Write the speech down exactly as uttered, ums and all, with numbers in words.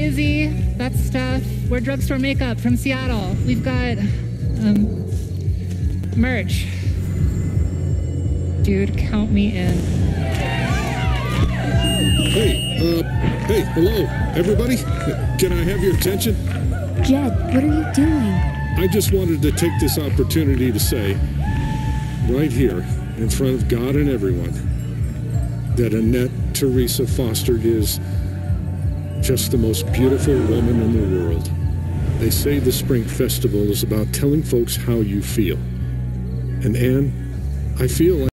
Izzy, that's stuff. We're Drugstore Makeup from Seattle. We've got um, merch. Dude, count me in. Hey, uh, hey, hello, everybody. Can I have your attention? Jed, what are you doing? I just wanted to take this opportunity to say, right here, in front of God and everyone, that Annette Teresa Foster is just the most beautiful woman in the world. They say the Spring Festival is about telling folks how you feel. And Anne, I feel like